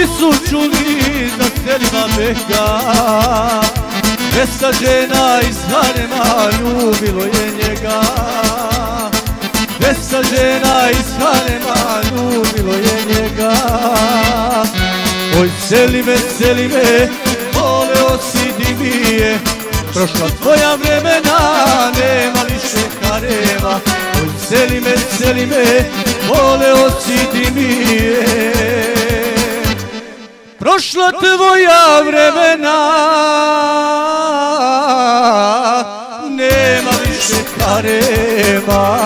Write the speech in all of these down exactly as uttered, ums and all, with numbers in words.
svi su čuli za selima beka. Dvesta žena iz harema ljubilo je njega. Dvesta žena iz harema ljubilo je njega. Oj Selime, Selime, voleo si divije, prošla tvoja vremena, nema više harema. Oj Selime, Selime, voleo si divije, prošla tvoja vremena, nema više harema.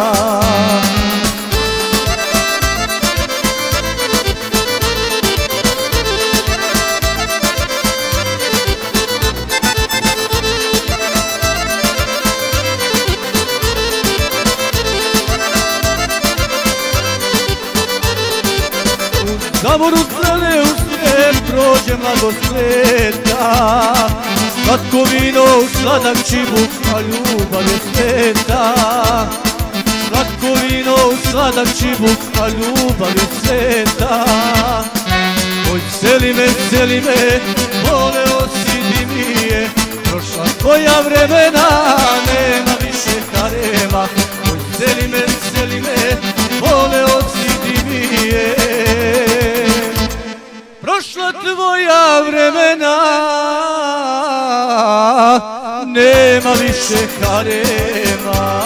Zamoru zrele u svijet prođe mladost leta. Slatko vino u sladak čibuk, a ljubav je sveta. Slatko vino u sladak čibuk, a ljubav je sveta. Oj Selime, Selime, voleo si divije, prošla tvoja vremena, nema više harema. Oj Selime, Selime, voleo si divije, prošla tvoja vremena, nema više harema.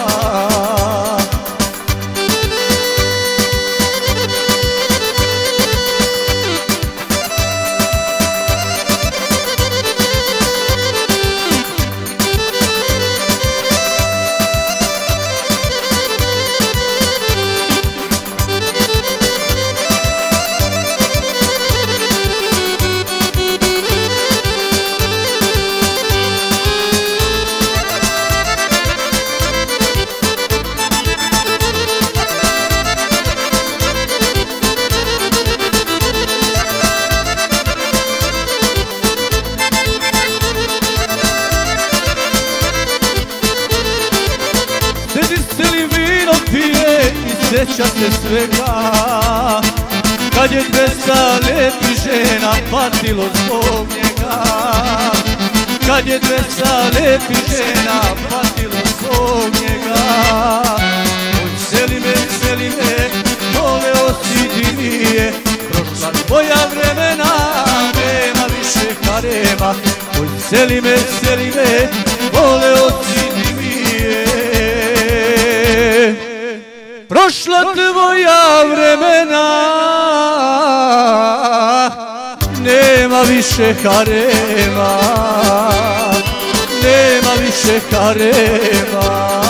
Sjeća se svega, kad je dvesta lepih žena patilo zbog njega. Kad je dvesta lepih žena patilo zbog njega. Oj Selime, Selime, voleo si divije, prošla tvoja vremena, nema više harema. Oj Selime, Selime, voleo si divije, prošla tvoja vremena, nema više harema, nema više harema.